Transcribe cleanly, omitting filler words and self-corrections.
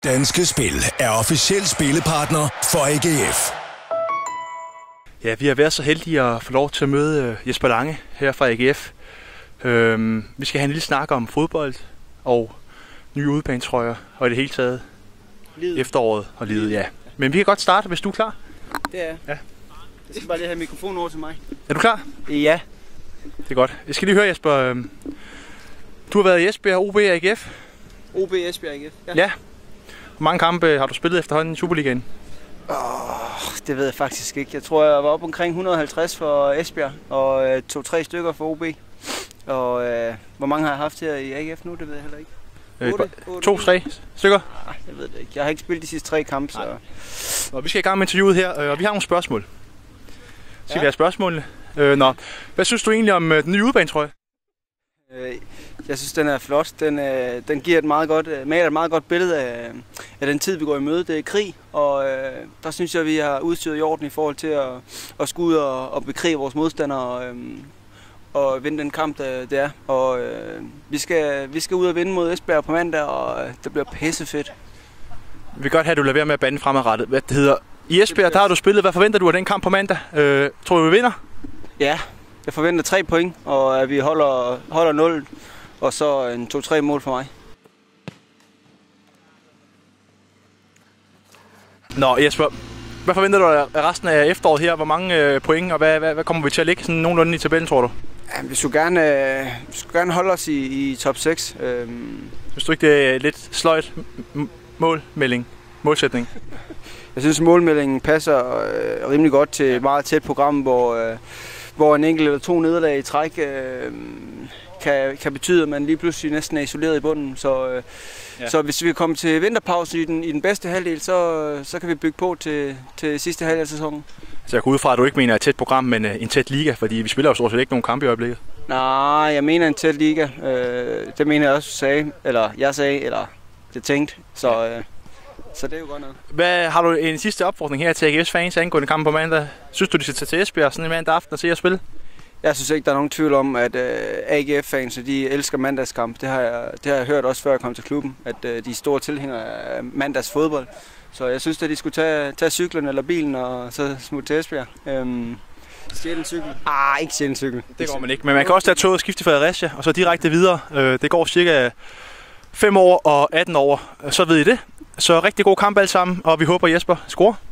Danske Spil er officiel spillepartner for AGF. Ja, vi har været så heldige at få lov til at møde Jesper Lange her fra AGF. Vi skal have en lille snak om fodbold og nye udebanetrøjer og i det hele taget livet. Efteråret og livet, ja. Men vi kan godt starte, hvis du er klar. Det er jeg. Ja. Jeg skal bare lige have mikrofonen over til mig. Er du klar? Ja. Det er godt. Jeg skal lige høre, Jesper. Du har været i Esbjerg, OB og AGF. OB, Esbjerg, AGF. Ja. Hvor mange kampe har du spillet efterhånden i Superligaen? Det ved jeg faktisk ikke. Jeg tror, jeg var oppe omkring 150 for Esbjerg og 2-3 stykker for OB. Og hvor mange har jeg haft her i AGF nu? Det ved jeg heller ikke. 2-3 stykker? Jeg ved det ikke. Jeg har ikke spillet de sidste 3 kampe, så... Og vi skal i gang med interviewet her, og vi har nogle spørgsmål. Skal vi have spørgsmålene? Hvad synes du egentlig om den nye udebanetrøje? Jeg synes, den er flot. Den giver maler et meget godt billede af den tid, vi går i møde. Det er krig, og der synes jeg, vi har udstyret i orden i forhold til at skulle ud og bekrige vores modstandere og vinde den kamp, det er. Og vi skal ud og vinde mod Esbjerg på mandag, og det bliver pissefedt. Vi vil godt have, at du lader være med at bande fremadrettet. Hvad det hedder? I Esbjerg, der har du spillet. Hvad forventer du af den kamp på mandag? Tror du, vi vinder? Ja, jeg forventer 3 point, og at vi holder 0, og så en 2-3 mål for mig. Nå Jesper, hvad forventer du af resten af efteråret her? Hvor mange point, og hvad kommer vi til at ligge sådan nogenlunde i tabellen, tror du? Ja, vi skulle gerne holde os i top 6. Synes du ikke, det er lidt sløjt målsætning? Jeg synes, målmeldingen passer rimelig godt til et meget tæt program, hvor en enkelt eller 2 nederlag i træk kan betyde, at man lige pludselig næsten er isoleret i bunden. Så hvis vi kommer til vinterpause i den bedste halvdel, så kan vi bygge på til sidste halvdel af sæsonen. Så jeg går ud fra, at du ikke mener et tæt program, men en tæt liga, fordi vi spiller jo stort set ikke nogen kampe i øjeblikket. Nej, jeg mener en tæt liga. Det mener jeg også, jeg sagde, eller det tænkte. Så det er jo godt nok. Har du en sidste opfordring her til AGF-fans angående kampen på mandag? Synes du, de skal tage til Esbjerg sådan en mandag aften og se at spille? Jeg synes ikke, der er nogen tvivl om, at AGF-fans de elsker mandagskamp. Det har jeg hørt også før jeg kom til klubben, at de er store tilhængere af mandags fodbold. Så jeg synes, at de skulle tage cyklen eller bilen og så smutte til Esbjerg. Stjæle en cykel? Ikke stjæle en cykel. Det går man ikke, men man kan også tage toget og skifte til Fredericia og så direkte videre. Det går cirka 5 år og 18 år, så ved I det. Så rigtig god kamp alle sammen, og vi håber Jesper scorer.